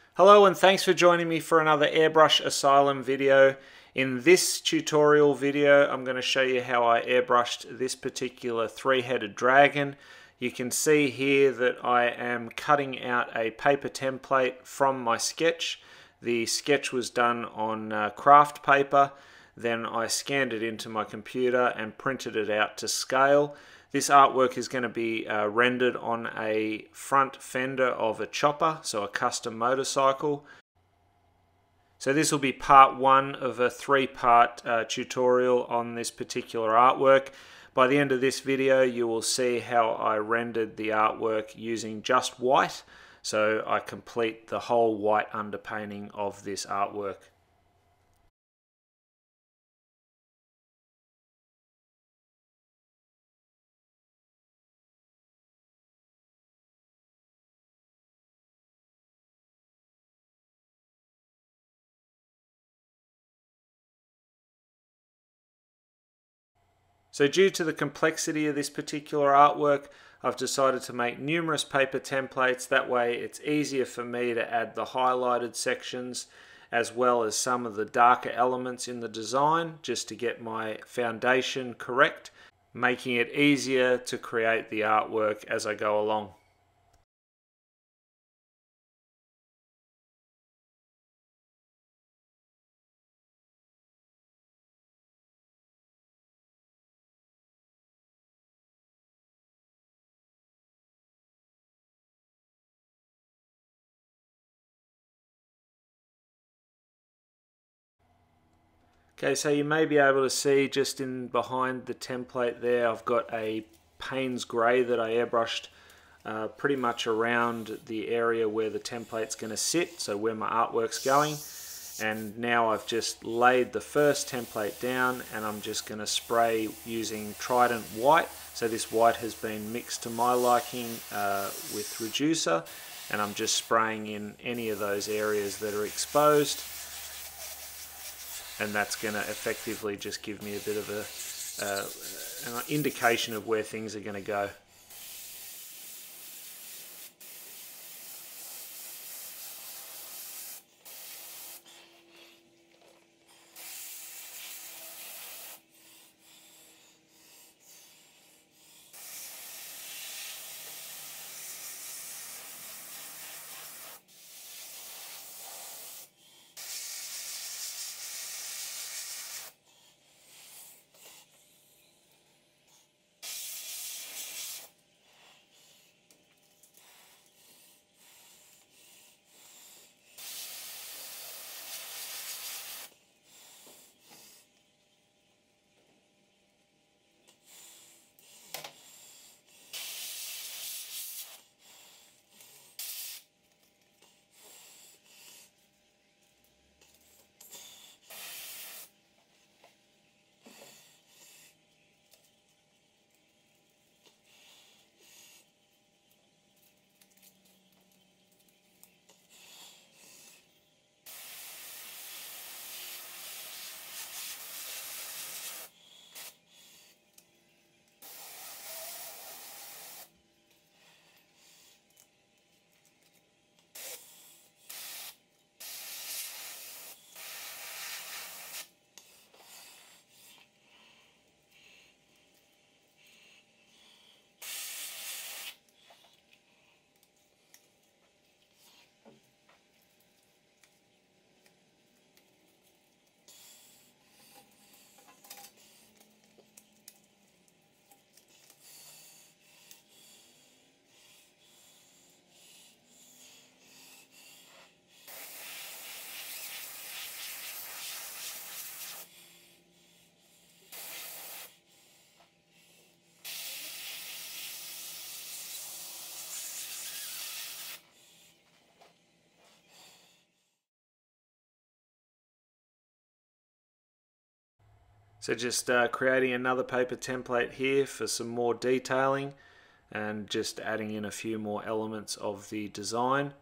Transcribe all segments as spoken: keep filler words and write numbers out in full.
Hello and thanks for joining me for another Airbrush Asylum video. In this tutorial video I'm going to show you how I airbrushed this particular three-headed dragon. You can see here that I am cutting out a paper template from my sketch. The sketch was done on uh, craft paper, then I scanned it into my computer and printed it out to scale. This artwork is going to be uh, rendered on a front fender of a chopper, so a custom motorcycle. So this will be part one of a three-part uh, tutorial on this particular artwork. By the end of this video you will see how I rendered the artwork using just white, so I complete the whole white underpainting of this artwork. So due to the complexity of this particular artwork, I've decided to make numerous paper templates. That way it's easier for me to add the highlighted sections as well as some of the darker elements in the design, just to get my foundation correct, making it easier to create the artwork as I go along. Okay, so you may be able to see just in behind the template there, I've got a Payne's grey that I airbrushed uh, pretty much around the area where the template's going to sit, so where my artwork's going. And now I've just laid the first template down and I'm just going to spray using Trident white. So this white has been mixed to my liking uh, with reducer, and I'm just spraying in any of those areas that are exposed. And that's going to effectively just give me a bit of a, uh, an indication of where things are going to go. So just uh, creating another paper template here for some more detailing and just adding in a few more elements of the design.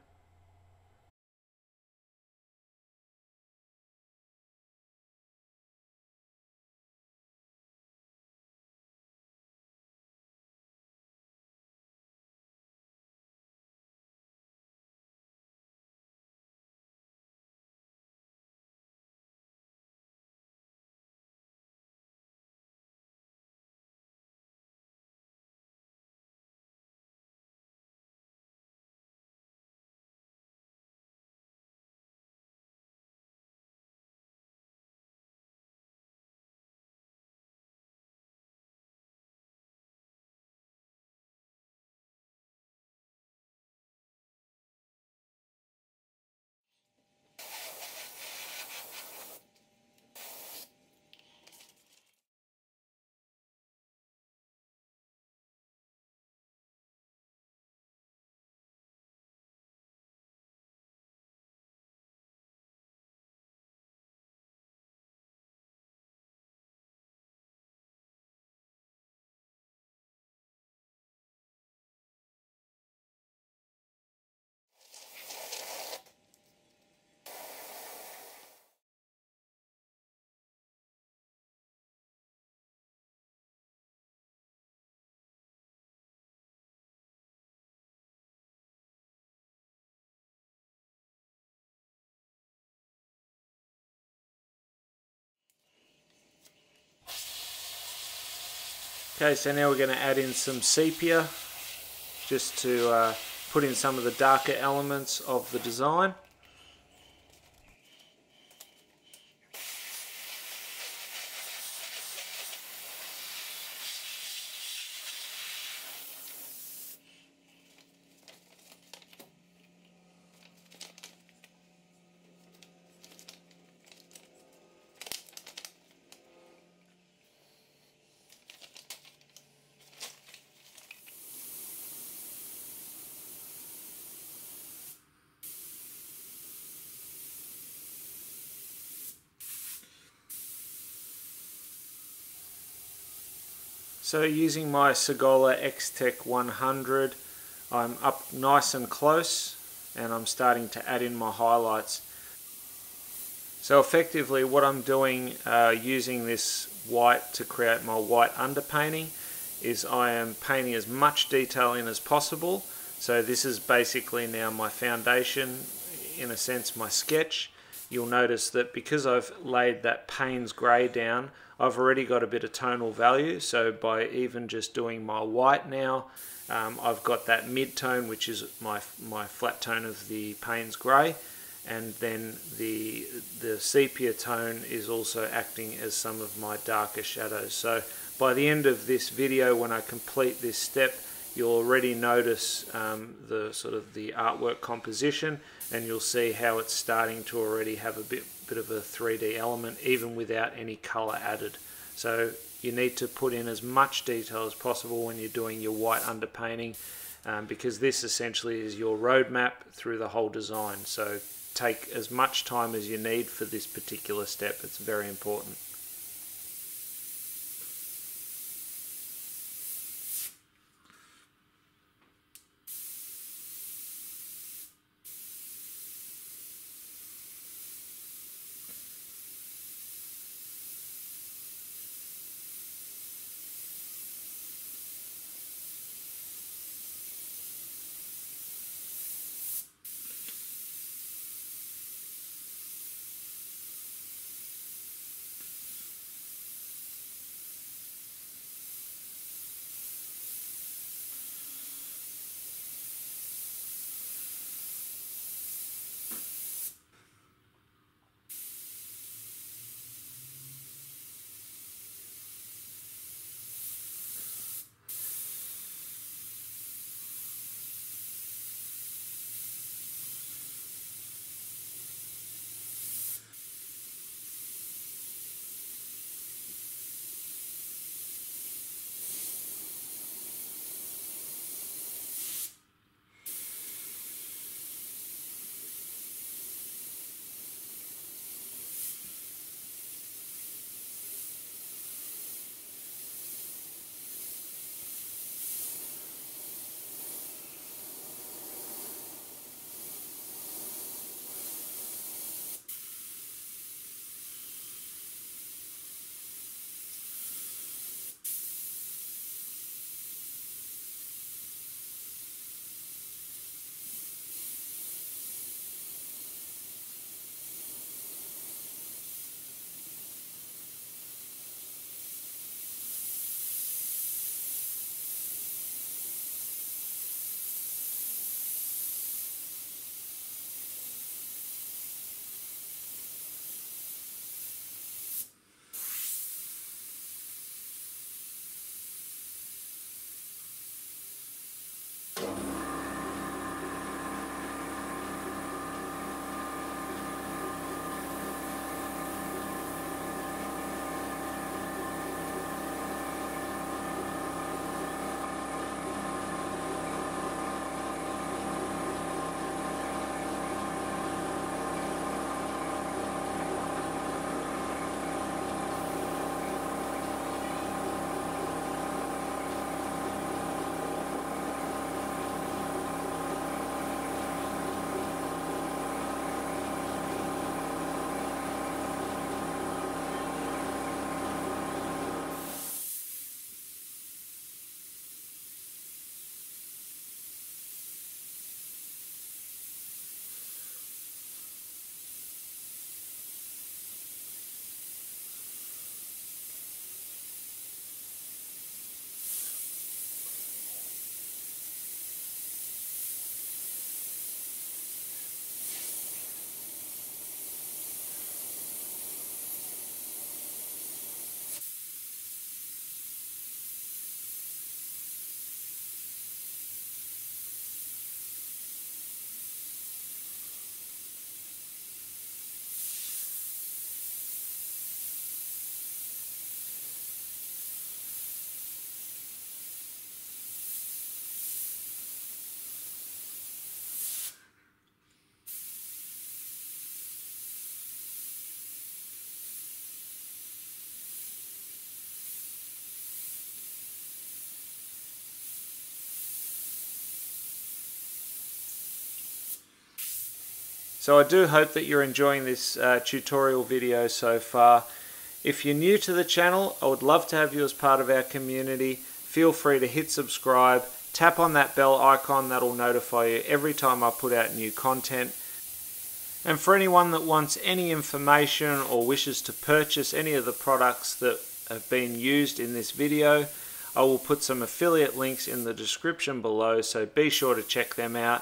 Okay, so now we're going to add in some sepia just to uh, put in some of the darker elements of the design. So using my Sagola X-Tech one hundred, I'm up nice and close and I'm starting to add in my highlights. So effectively what I'm doing uh, using this white to create my white underpainting is I am painting as much detail in as possible. So this is basically now my foundation, in a sense my sketch. You'll notice that because I've laid that Payne's grey down, I've already got a bit of tonal value. So by even just doing my white now, um, I've got that mid-tone, which is my, my flat tone of the Payne's grey, and then the, the sepia tone is also acting as some of my darker shadows. So by the end of this video, when I complete this step, you'll already notice um, the sort of the artwork composition, and you'll see how it's starting to already have a bit, bit of a three D element even without any color added. So you need to put in as much detail as possible when you're doing your white underpainting, um, because this essentially is your roadmap through the whole design. So take as much time as you need for this particular step. It's very important. So I do hope that you're enjoying this uh, tutorial video so far. If you're new to the channel, I would love to have you as part of our community. Feel free to hit subscribe, tap on that bell icon, that'll notify you every time I put out new content. And for anyone that wants any information or wishes to purchase any of the products that have been used in this video, I will put some affiliate links in the description below, so be sure to check them out.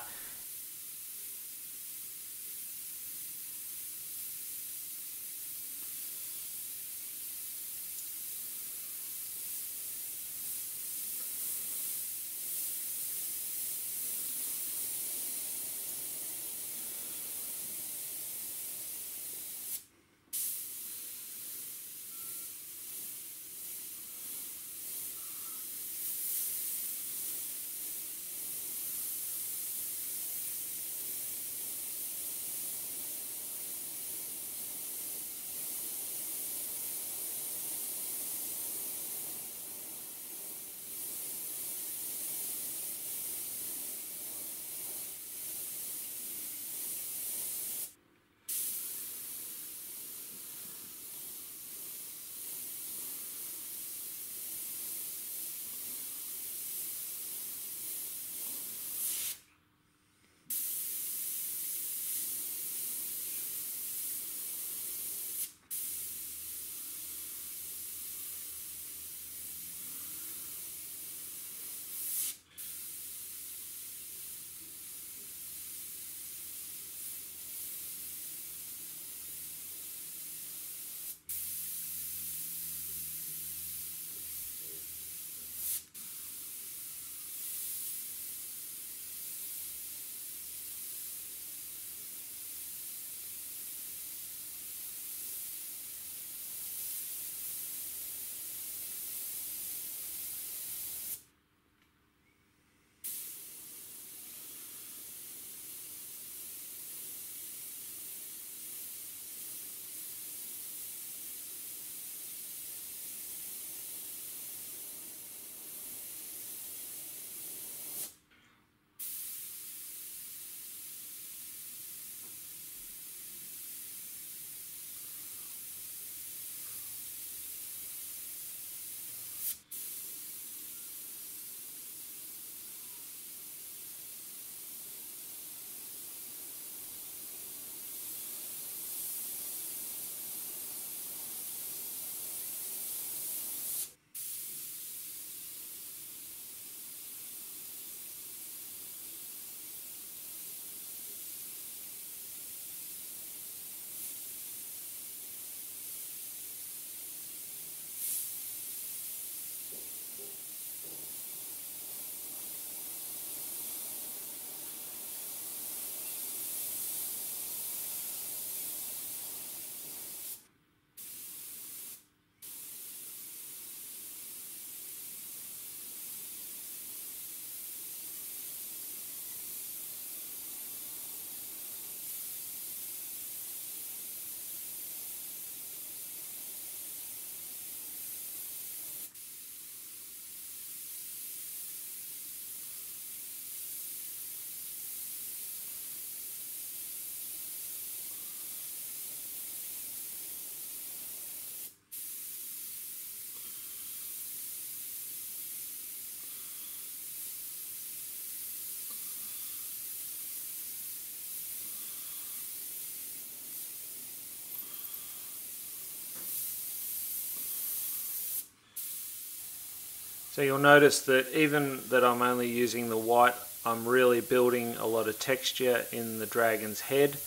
So you'll notice that even that I'm only using the white, I'm really building a lot of texture in the dragon's head.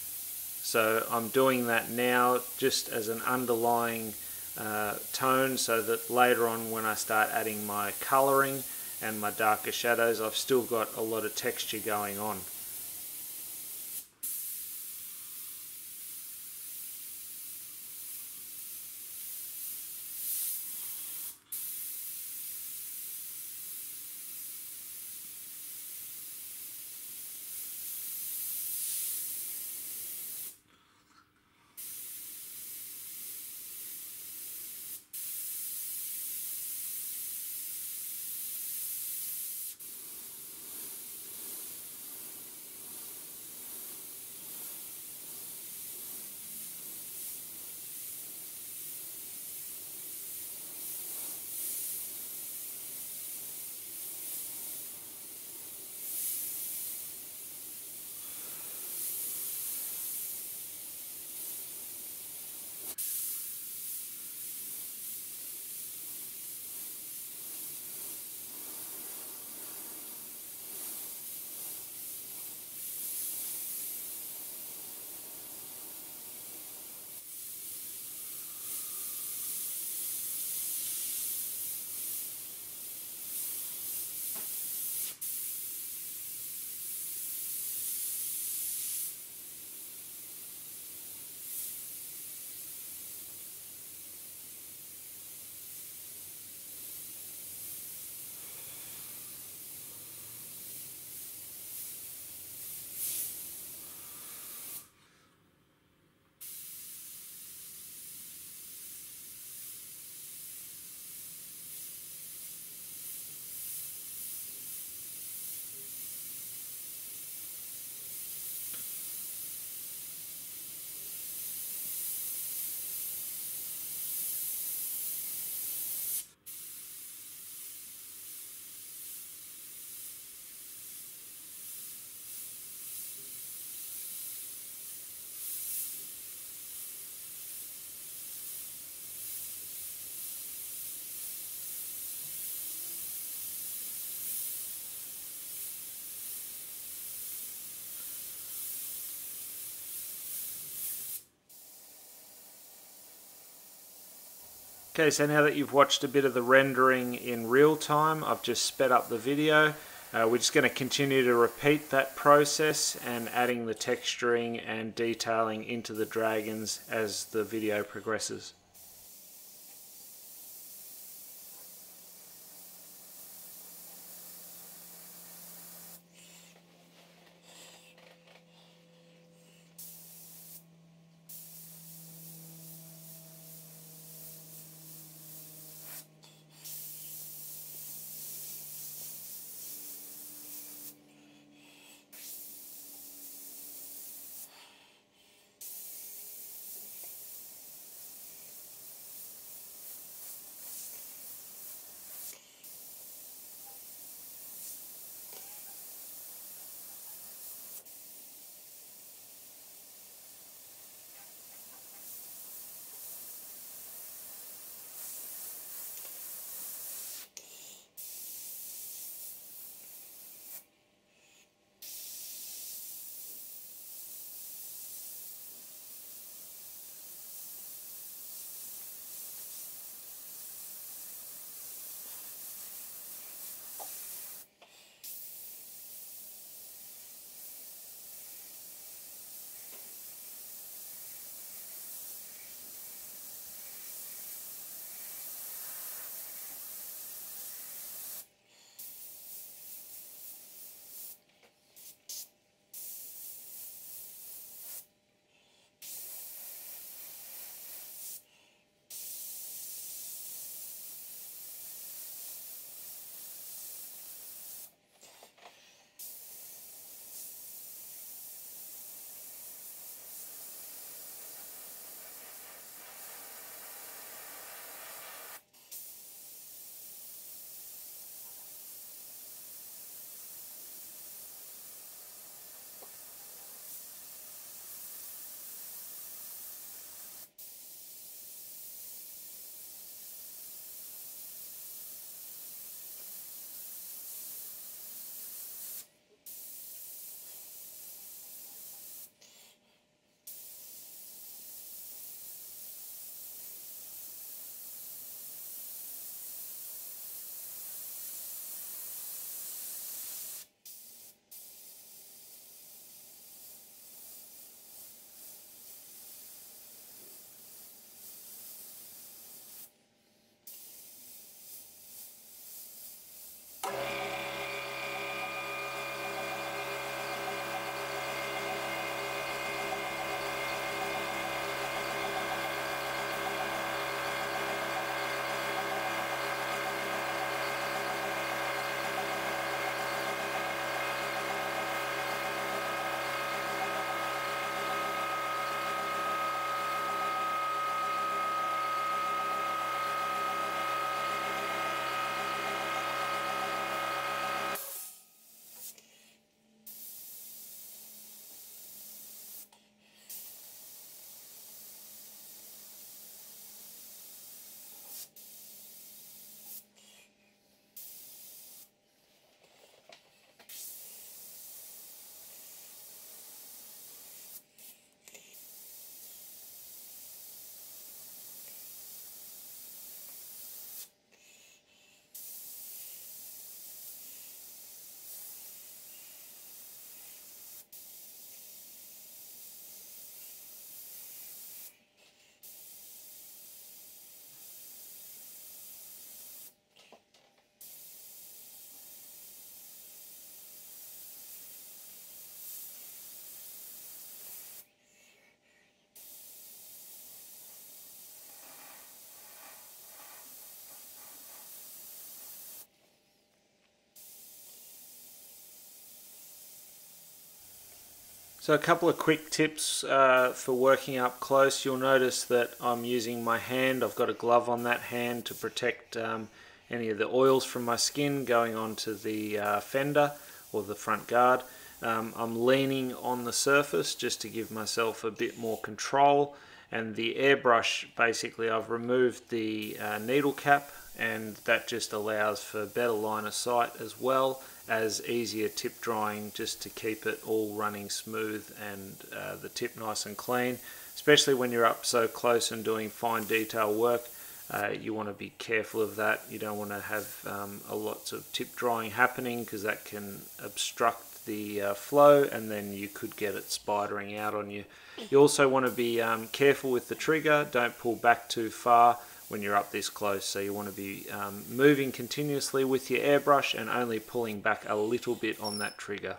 So I'm doing that now just as an underlying uh, tone, so that later on when I start adding my colouring and my darker shadows, I've still got a lot of texture going on. Okay, so now that you've watched a bit of the rendering in real time, I've just sped up the video. Uh, we're just going to continue to repeat that process and adding the texturing and detailing into the dragons as the video progresses. So a couple of quick tips uh, for working up close. You'll notice that I'm using my hand. I've got a glove on that hand to protect um, any of the oils from my skin going onto the uh, fender or the front guard. Um, I'm leaning on the surface just to give myself a bit more control, and the airbrush, basically I've removed the uh, needle cap, and that just allows for better line of sight as well as easier tip drying, just to keep it all running smooth and uh, the tip nice and clean, especially when you're up so close and doing fine detail work. Uh, you want to be careful of that. You don't want to have um, a lots of tip drying happening, because that can obstruct the uh, flow, and then you could get it spidering out on you. You also want to be um, careful with the trigger. Don't pull back too far when you're up this close. So you want to be um, moving continuously with your airbrush and only pulling back a little bit on that trigger.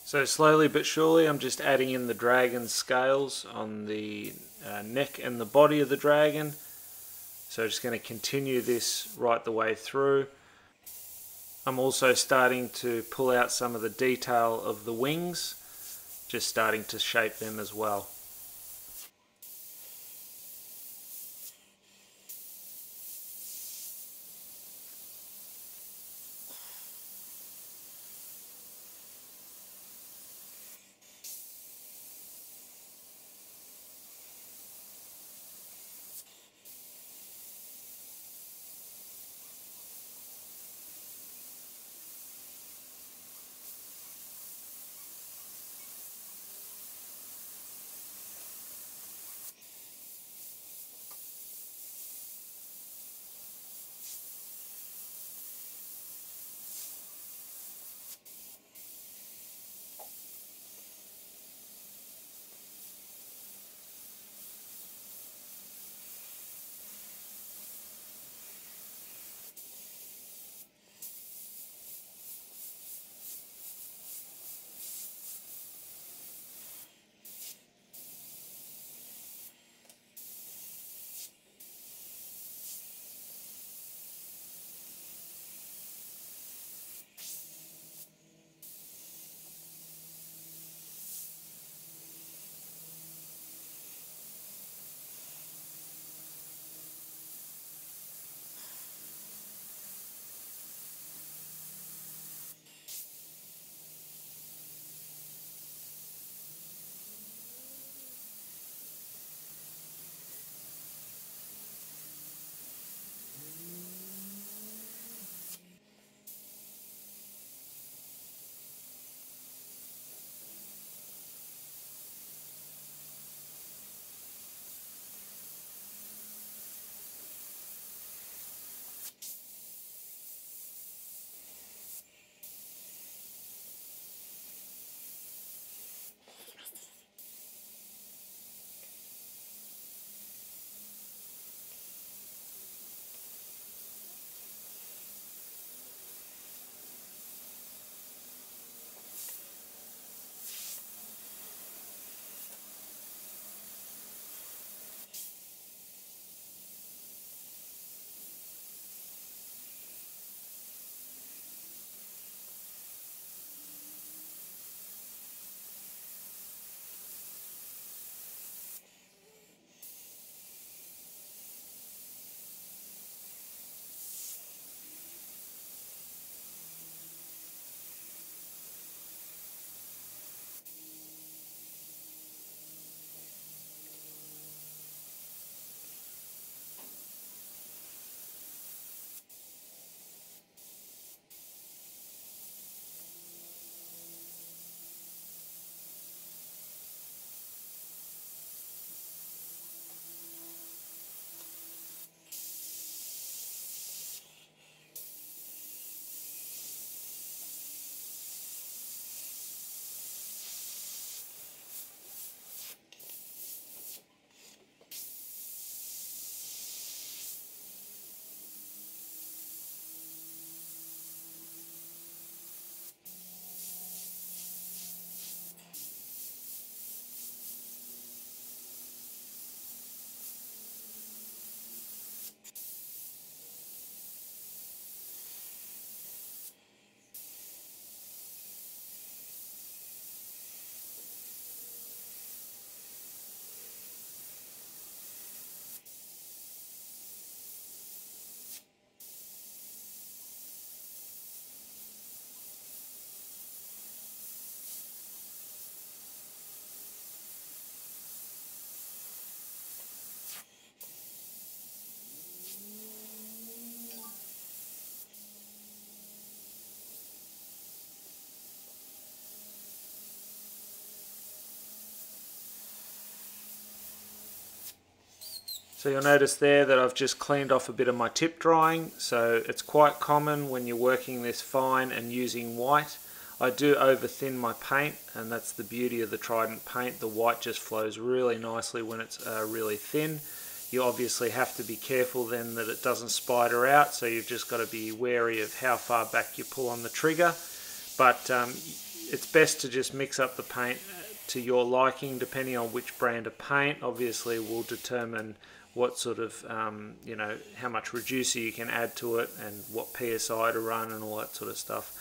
So slowly but surely I'm just adding in the dragon scales on the uh, neck and the body of the dragon. So just going to continue this right the way through. I'm also starting to pull out some of the detail of the wings, just starting to shape them as well. So you'll notice there that I've just cleaned off a bit of my tip drying, so it's quite common when you're working this fine and using white. I do over thin my paint, and that's the beauty of the Trident paint. The white just flows really nicely when it's uh, really thin. You obviously have to be careful then that it doesn't spider out, so you've just got to be wary of how far back you pull on the trigger. But um, it's best to just mix up the paint to your liking, depending on which brand of paint. Obviously will determine what sort of, um, you know, how much reducer you can add to it and what P S I to run and all that sort of stuff.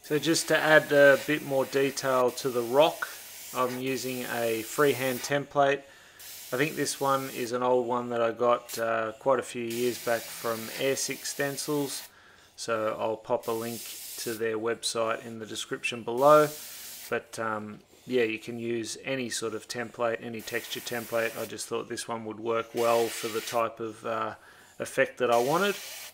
So just to add a bit more detail to the rock, I'm using a freehand template. I think this one is an old one that I got uh, quite a few years back from Airsix Stencils, so I'll pop a link to their website in the description below. But um, yeah, you can use any sort of template, any texture template. I just thought this one would work well for the type of uh, effect that I wanted.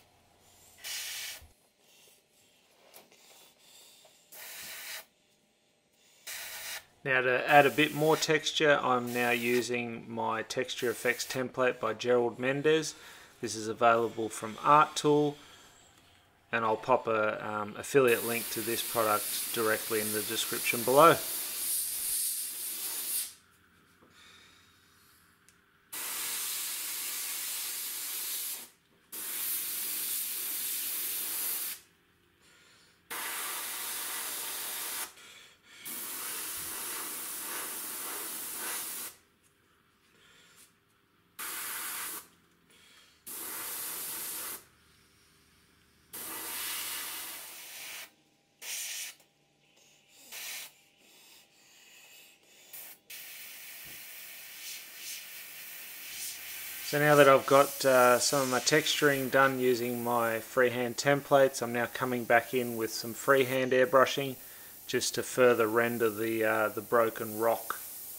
Now to add a bit more texture, I'm now using my Texture Effects template by Gerald Mendez. This is available from Art Tool, and I'll pop a um, affiliate link to this product directly in the description below. So now that I've got uh, some of my texturing done using my freehand templates, I'm now coming back in with some freehand airbrushing just to further render the, uh, the broken rock.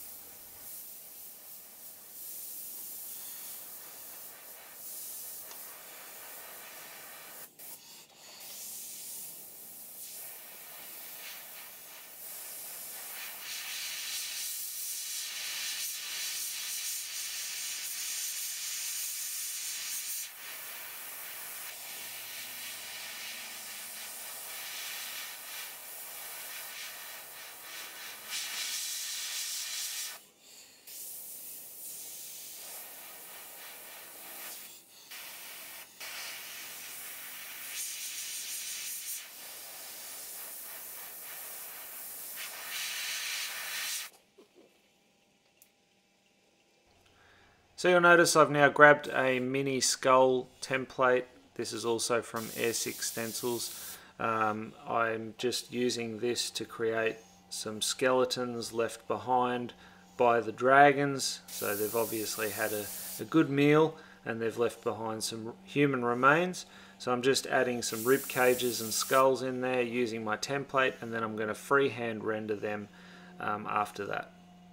So you'll notice I've now grabbed a mini skull template. This is also from Airsix Stencils. Um, I'm just using this to create some skeletons left behind by the dragons. So they've obviously had a, a good meal and they've left behind some human remains. So I'm just adding some rib cages and skulls in there using my template, and then I'm going to freehand render them um, after that.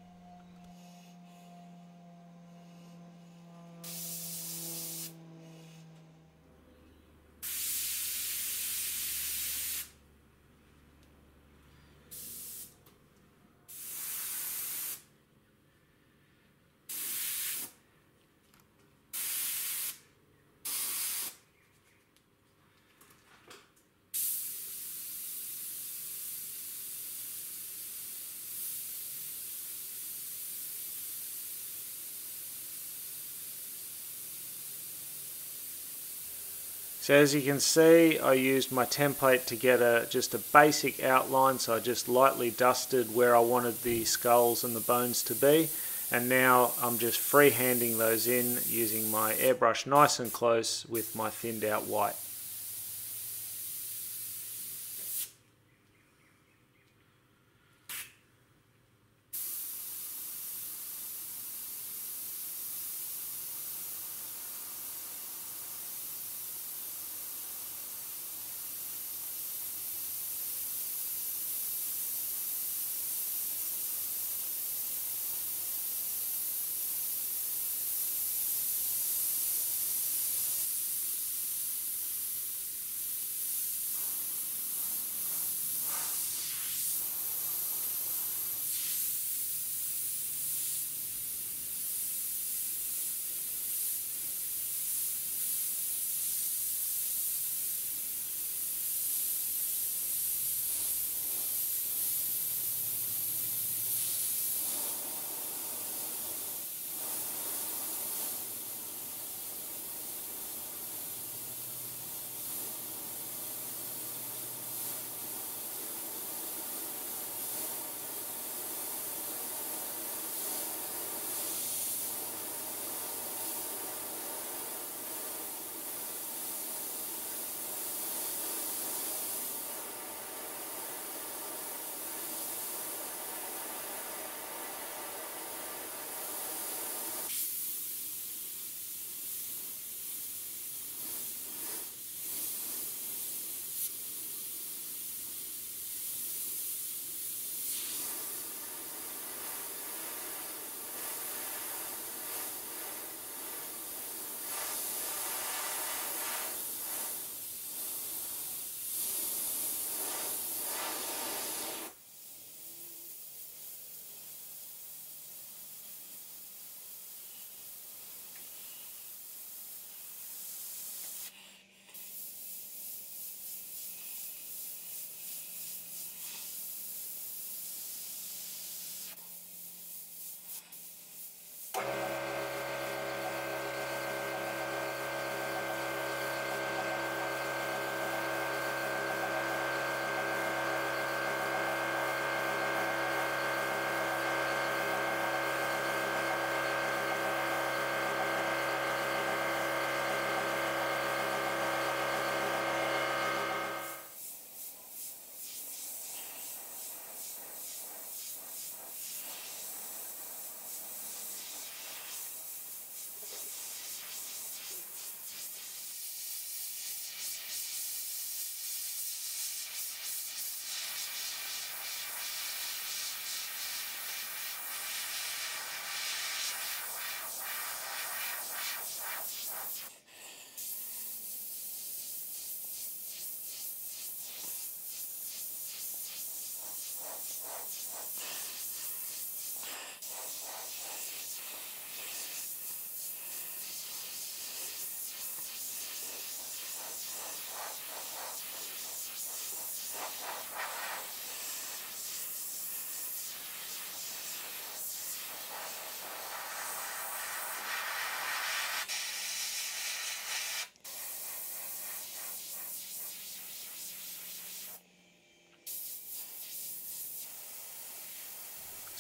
So as you can see, I used my template to get a just a basic outline, so I just lightly dusted where I wanted the skulls and the bones to be, and now I'm just freehanding those in using my airbrush nice and close with my thinned out white.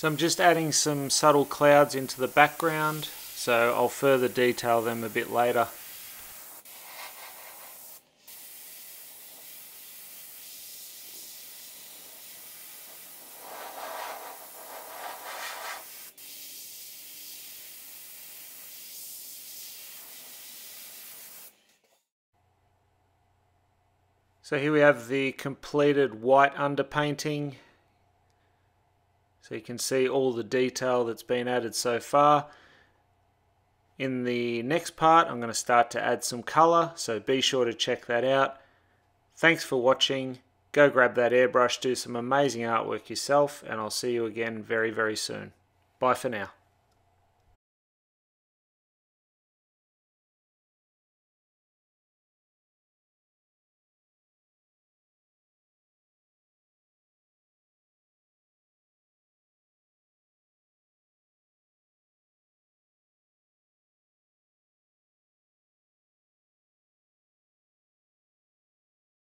So I'm just adding some subtle clouds into the background, so I'll further detail them a bit later. So here we have the completed white underpainting. So you can see all the detail that's been added so far. In the next part, I'm going to start to add some color, so be sure to check that out. Thanks for watching. Go grab that airbrush, do some amazing artwork yourself, and I'll see you again very, very soon. Bye for now.